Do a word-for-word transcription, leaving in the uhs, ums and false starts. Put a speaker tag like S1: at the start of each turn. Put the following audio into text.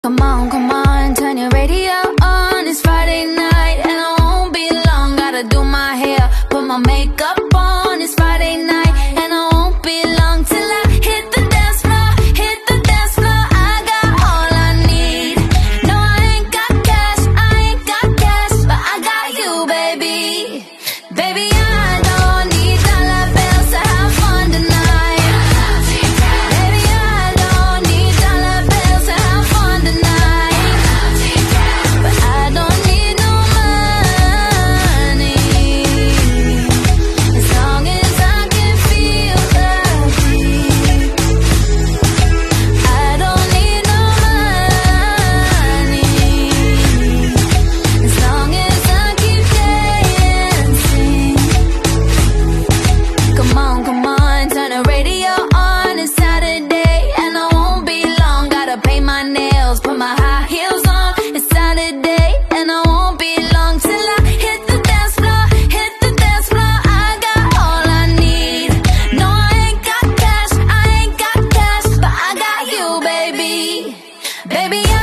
S1: Come on, come on, turn your radio on. It's Friday night and I won't be long. Gotta do my hair, put my makeup on. It's Friday night and I won't be long till I hit the dance floor, hit the dance floor. I got all I need. No, I ain't got cash, I ain't got cash, but I got you, baby. Baby, I don't need dollar bills to have fun tonight. Baby, I don't need dollar bills to have fun tonight. But I don't need no money, as long as I can feel the beat. I don't need no money, as long as I keep dancing. Come on, come on, turn the radio on. It's Saturday and I won't be long. Gotta paint my nails, put my high heels on. It's Saturday and I won't be long till I hit the dance floor, hit the dance floor. I got all I need. No, I ain't got cash, I ain't got cash, but I got you, baby. Baby, I